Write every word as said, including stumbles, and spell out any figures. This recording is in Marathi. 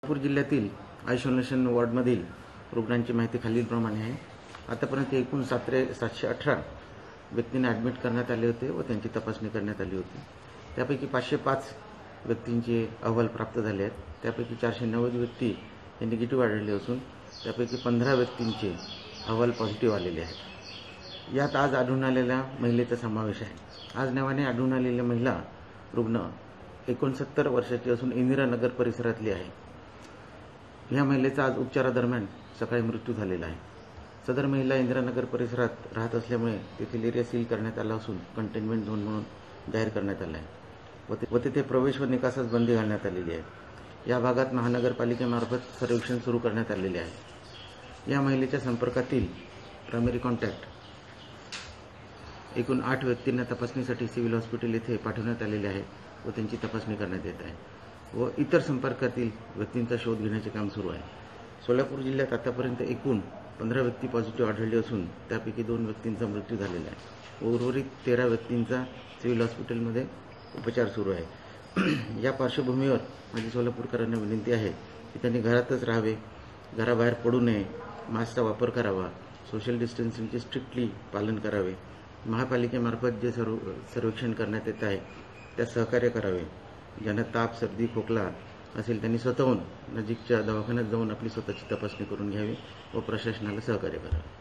नागपूर जिल्ह्यातील आयसोलेशन वॉर्डमधील रुग्णांची माहिती खालीलप्रमाणे आहे। आतापर्यंत एकूण सातरे सातशे अठरा व्यक्तींना ॲडमिट करण्यात आले होते व त्यांची तपासणी करण्यात आली होती। त्यापैकी पाचशे पाच व्यक्तींचे अहवाल प्राप्त झाले आहेत। त्यापैकी चारशे नव्वद व्यक्ती हे निगेटिव्ह आढळले असून त्यापैकी पंधरा व्यक्तींचे अहवाल पॉझिटिव्ह आलेले आहेत। यात आज आढळून आलेल्या महिलेचा समावेश आहे। आज नव्याने आढळून आलेली महिला रुग्ण एकोणसत्तर वर्षाची असून इंदिरानगर परिसरातली आहे। या महिलेचा आज उपचारादरम्यान सकाळी मृत्यू झालेला आहे। सदर महिला इंदिरानगर परिसरात राहत असल्यामुळे तेथील एरिया सील करण्यात आला असून कंटेनमेंट झोन म्हणून जाहीर करण्यात आला आहे व तिथे प्रवेश व निकासास बंदी घालण्यात आलेली आहे। या भागात महानगरपालिकेमार्फत सर्वेक्षण सुरू करण्यात आलेले आहे। या महिलेच्या संपर्कातील प्रायमरी कॉन्टॅक्ट एकूण आठ व्यक्तींना तपासणीसाठी सिव्हिल हॉस्पिटल येथे पाठवण्यात आलेले आहे व त्यांची तपासणी करण्यात येत आहे व इतर संपर्कातील व्यक्तींचा शोध घेण्याचे काम सुरू आहे। सोलापूर जिल्ह्यात आतापर्यंत एकूण पंधरा व्यक्ती पॉझिटिव्ह आढळले असून त्यापैकी दोन व्यक्तींचा मृत्यू झालेला आहे व उर्वरित तेरा व्यक्तींचा सिव्हिल हॉस्पिटलमध्ये उपचार सुरू आहे। या पार्श्वभूमीवर माझी सोलापूरकरांना विनंती आहे की त्यांनी घरातच राहावे, घराबाहेर पडू नये, मास्कचा वापर करावा, सोशल डिस्टन्सिंगचे स्ट्रिक्टली पालन करावे, महापालिकेमार्फत जे सर्व सर्वेक्षण करण्यात येत आहे त्यात सहकार्य करावे। ज्यांना ताप, सर्दी, खोकला असेल त्यांनी स्वतःहून नजीकच्या दवाखान्यात जाऊन आपली स्वतःची तपासणी करून घ्यावी व प्रशासनाला सहकार्य करावे।